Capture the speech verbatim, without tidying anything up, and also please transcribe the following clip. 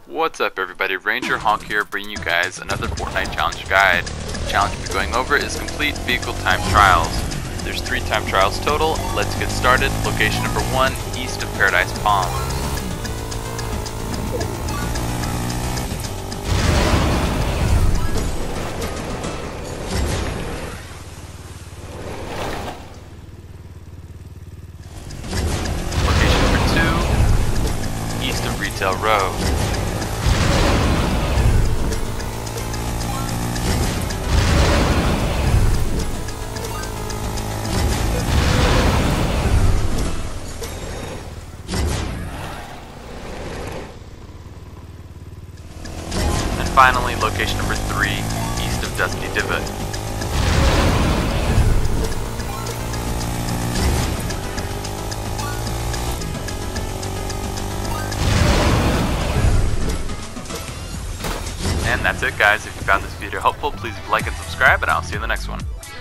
What's up everybody, Ranger Honk here bringing you guys another Fortnite challenge guide. The challenge we're going over is complete vehicle time trials. There's three time trials total. Let's get started. Location number one, east of Paradise Palms. Retail Row. And finally, location number three, east of Dusty Divot. And that's it guys. If you found this video helpful, please like and subscribe, and I'll see you in the next one.